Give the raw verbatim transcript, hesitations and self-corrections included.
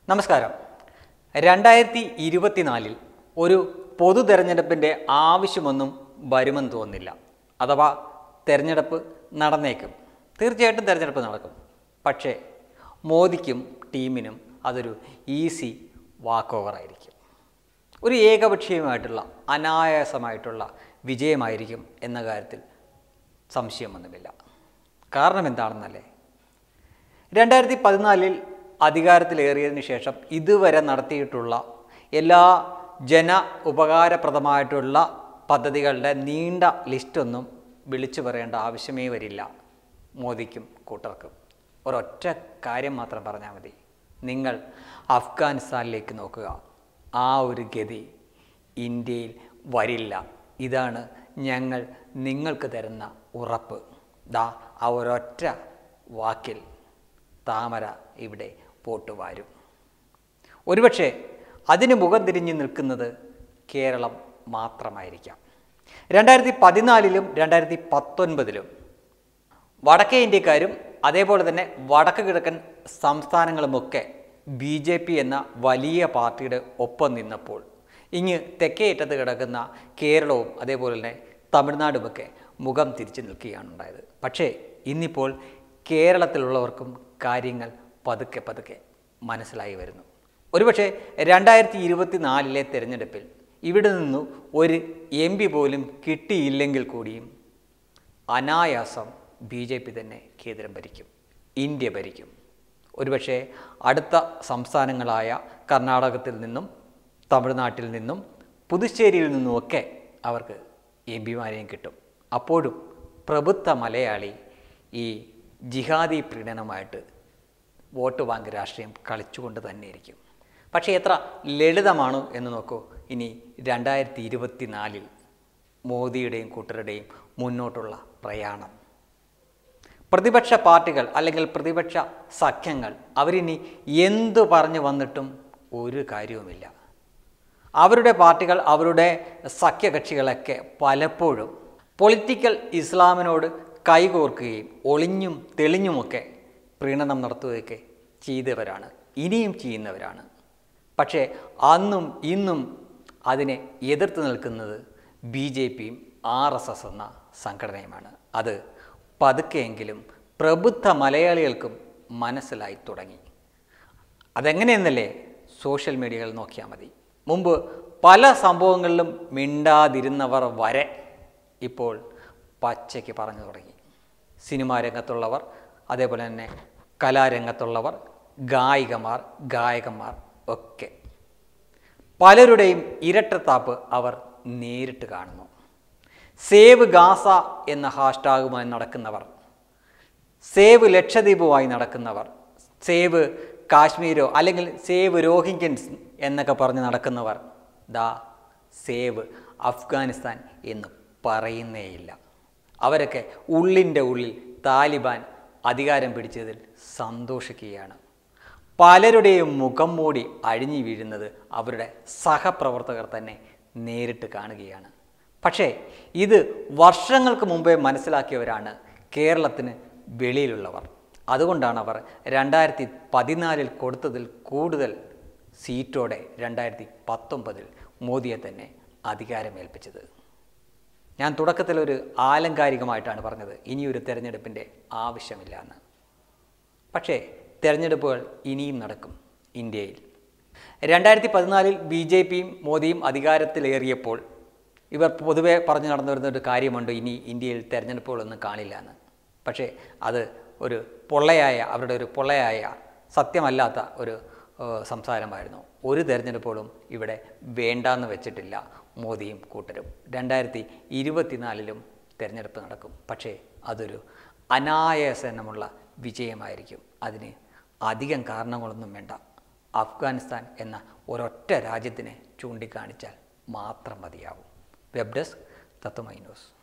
നമസ്കാരം. രണ്ടായിരത്തി ഇരുപത്തിനാലിൽ ഒരു പൊതു തെരഞ്ഞെടുപ്പിൻ്റെ ആവശ്യമൊന്നും വരുമെന്ന് തോന്നുന്നില്ല. അഥവാ തെരഞ്ഞെടുപ്പ് നടന്നേക്കും, തീർച്ചയായിട്ടും തെരഞ്ഞെടുപ്പ് നടക്കും. പക്ഷേ മോദിക്കും ടീമിനും അതൊരു ഈസി വാക്ക് ഓവറായിരിക്കും. ഒരു ഏകപക്ഷീയമായിട്ടുള്ള അനായാസമായിട്ടുള്ള വിജയമായിരിക്കും എന്ന കാര്യത്തിൽ സംശയമൊന്നുമില്ല. കാരണം എന്താണെന്നല്ലേ, രണ്ടായിരത്തി പതിനാലിൽ അധികാരത്തിലേറിയതിനു ശേഷം ഇതുവരെ നടത്തിയിട്ടുള്ള എല്ലാ ജന ഉപകാരപ്രദമായിട്ടുള്ള പദ്ധതികളുടെ നീണ്ട ലിസ്റ്റൊന്നും വിളിച്ചു പറയേണ്ട ആവശ്യമേ വരില്ല മോദിക്കും കൂട്ടർക്കും. ഒരൊറ്റ കാര്യം മാത്രം പറഞ്ഞാൽ മതി. നിങ്ങൾ അഫ്ഗാനിസ്ഥാനിലേക്ക് നോക്കുക. ആ ഒരു ഗതി ഇന്ത്യയിൽ വരില്ല. ഇതാണ് ഞങ്ങൾ നിങ്ങൾക്ക് തരുന്ന ഉറപ്പ്. ദാ ആ ഒരൊറ്റ വാക്കിൽ താമര ഇവിടെ പോട്ടുവാരും. ഒരുപക്ഷെ അതിന് മുഖം തിരിഞ്ഞ് നിൽക്കുന്നത് കേരളം മാത്രമായിരിക്കാം. രണ്ടായിരത്തി പതിനാലിലും രണ്ടായിരത്തി പത്തൊൻപതിലും വടക്കേ ഇന്ത്യക്കാരും അതേപോലെ തന്നെ വടക്ക് കിഴക്കൻ സംസ്ഥാനങ്ങളുമൊക്കെ ബി ജെ പി എന്ന വലിയ പാർട്ടിയുടെ ഒപ്പം നിന്നപ്പോൾ ഇങ്ങ് തെക്കേ അറ്റത്ത് കിടക്കുന്ന കേരളവും അതേപോലെ തന്നെ തമിഴ്നാടുമൊക്കെ മുഖം തിരിച്ചു നിൽക്കുകയാണ് ഉണ്ടായത്. പക്ഷേ ഇന്നിപ്പോൾ കേരളത്തിലുള്ളവർക്കും കാര്യങ്ങൾ പതുക്കെ പതുക്കെ മനസ്സിലായി വരുന്നു. ഒരുപക്ഷെ രണ്ടായിരത്തി ഇരുപത്തി നാലിലെ തിരഞ്ഞെടുപ്പിൽ ഇവിടെ നിന്നു ഒരു എം പി പോലും കിട്ടിയില്ലെങ്കിൽ കൂടിയും അനായാസം ബി ജെ പി തന്നെ കേന്ദ്രം ഭരിക്കും, ഇന്ത്യ ഭരിക്കും. ഒരുപക്ഷെ അടുത്ത സംസ്ഥാനങ്ങളായ കർണാടകത്തിൽ നിന്നും തമിഴ്നാട്ടിൽ നിന്നും പുതുച്ചേരിയിൽ നിന്നുമൊക്കെ അവർക്ക് എം പിമാരെയും കിട്ടും. അപ്പോഴും പ്രബുദ്ധ മലയാളി ഈ ജിഹാദി പ്രീണനമായിട്ട് വോട്ട് ബാങ്ക് രാഷ്ട്രീയം കളിച്ചുകൊണ്ട് തന്നെയിരിക്കും. പക്ഷേ എത്ര ലളിതമാണോ എന്ന് നോക്കൂ. ഇനി രണ്ടായിരത്തി ഇരുപത്തി നാലിൽ മോദിയുടെയും കൂട്ടരുടെയും മുന്നോട്ടുള്ള പ്രയാണം. പ്രതിപക്ഷ പാർട്ടികൾ അല്ലെങ്കിൽ പ്രതിപക്ഷ സഖ്യങ്ങൾ അവരിനി എന്തു പറഞ്ഞു വന്നിട്ടും ഒരു കാര്യവുമില്ല. അവരുടെ പാർട്ടികൾ അവരുടെ സഖ്യകക്ഷികളൊക്കെ പലപ്പോഴും പൊളിറ്റിക്കൽ ഇസ്ലാമിനോട് കൈകോർക്കുകയും ഒളിഞ്ഞും തെളിഞ്ഞുമൊക്കെ പ്രീണനം നടത്തുകയൊക്കെ ചെയ്തവരാണ്, ഇനിയും ചെയ്യുന്നവരാണ്. പക്ഷേ അന്നും ഇന്നും അതിനെ എതിർത്ത് നിൽക്കുന്നത് ബി ജെ പിയും ആർ എസ് എസ് എന്ന സംഘടനയുമാണ്. അത് പതുക്കെയെങ്കിലും പ്രബുദ്ധ മലയാളികൾക്കും മനസ്സിലായി തുടങ്ങി. അതെങ്ങനെയെന്നല്ലേ സോഷ്യൽ മീഡിയകൾ നോക്കിയാൽ മതി. മുമ്പ് പല സംഭവങ്ങളിലും മിണ്ടാതിരുന്നവർ വരെ ഇപ്പോൾ പച്ചയ്ക്ക് പറഞ്ഞു തുടങ്ങി. സിനിമാ രംഗത്തുള്ളവർ, അതേപോലെ തന്നെ കലാരംഗത്തുള്ളവർ, ഗായികമാർ, ഗായകന്മാർ ഒക്കെ പലരുടെയും ഇരട്ടത്താപ്പ് അവർ നേരിട്ട് കാണുന്നു. സേവ് ഗാസ എന്ന ഹാഷ്ടാഗുമായി നടക്കുന്നവർ, സേവ് ലക്ഷദ്വീപുമായി നടക്കുന്നവർ, സേവ് കാശ്മീരോ അല്ലെങ്കിൽ സേവ് രോഹിംഗ്യൻസ് എന്നൊക്കെ പറഞ്ഞ് നടക്കുന്നവർ ദാ സേവ് അഫ്ഗാനിസ്ഥാൻ എന്ന് പറയുന്നേയില്ല. അവരൊക്കെ ഉള്ളിൻ്റെ ഉള്ളിൽ താലിബാൻ അധികാരം പിടിച്ചതിൽ സന്തോഷിക്കുകയാണ്. പലരുടെയും മുഖം മൂടി അഴിഞ്ഞു വീഴുന്നത് അവരുടെ സഹപ്രവർത്തകർ തന്നെ നേരിട്ട് കാണുകയാണ്. പക്ഷേ ഇത് വർഷങ്ങൾക്ക് മുമ്പേ മനസ്സിലാക്കിയവരാണ് കേരളത്തിന് വെളിയിലുള്ളവർ. അതുകൊണ്ടാണ് അവർ രണ്ടായിരത്തി പതിനാലിൽ കൊടുത്തതിൽ കൂടുതൽ സീറ്റോടെ രണ്ടായിരത്തി പത്തൊമ്പതിൽ മോദിയെ തന്നെ അധികാരമേൽപ്പിച്ചത്. ഞാൻ തുടക്കത്തിലൊരു ആലങ്കാരികമായിട്ടാണ് പറഞ്ഞത് ഇനിയൊരു തെരഞ്ഞെടുപ്പിൻ്റെ ആവശ്യമില്ല എന്ന്. പക്ഷേ തെരഞ്ഞെടുപ്പുകൾ ഇനിയും നടക്കും ഇന്ത്യയിൽ. രണ്ടായിരത്തി പതിനാലിൽ ബി ജെ പിയും മോദിയും അധികാരത്തിലേറിയപ്പോൾ ഇവർ പൊതുവെ പറഞ്ഞു നടന്നു വരുന്നൊരു കാര്യമുണ്ട്, ഇനി ഇന്ത്യയിൽ തെരഞ്ഞെടുപ്പുകളൊന്നും കാണില്ല എന്ന്. പക്ഷേ അത് ഒരു പൊള്ളയായ അവരുടെ ഒരു പൊള്ളയായ സത്യമല്ലാത്ത ഒരു സംസാരമായിരുന്നു. ഒരു തെരഞ്ഞെടുപ്പുകളും ഇവിടെ വേണ്ടാന്ന് വെച്ചിട്ടില്ല മോദിയും കൂട്ടരും. രണ്ടായിരത്തി ഇരുപത്തിനാലിലും തെരഞ്ഞെടുപ്പ് നടക്കും. പക്ഷേ അതൊരു അനായാസനമുള്ള വിജയമായിരിക്കും. അതിന് അധികം കാരണങ്ങളൊന്നും വേണ്ട. അഫ്ഗാനിസ്ഥാൻ എന്ന ഒരൊറ്റ രാജ്യത്തിനെ ചൂണ്ടിക്കാണിച്ചാൽ മാത്രം മതിയാവും. Web desk Tatwamayi news.